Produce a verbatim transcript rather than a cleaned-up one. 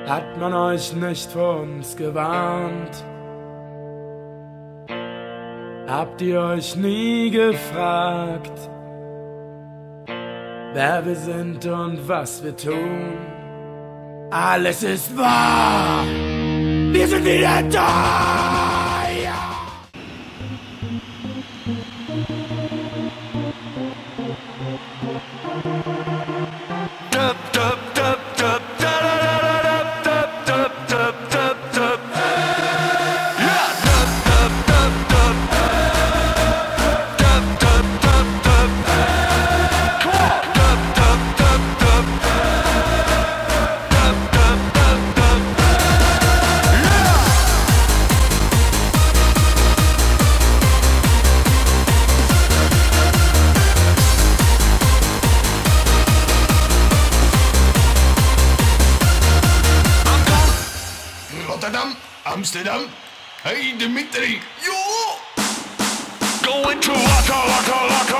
Hat man euch nicht vor uns gewarnt? Habt ihr euch nie gefragt, wer wir sind und was wir tun? Alles ist wahr, wir sind wieder da! Ja! Dup, dup, dup, dup, dup, dup, dup, dup, dup, dup, dup. Ja, dup, dup, dup, dup. Dup, dup, dup, dup. Come on. Dup, dup, dup, dup. Dup, dup, dup, dup. Ja! Rotterdam, Amsterdam, hey Dimitri, jo! Going to Waka Waka Waka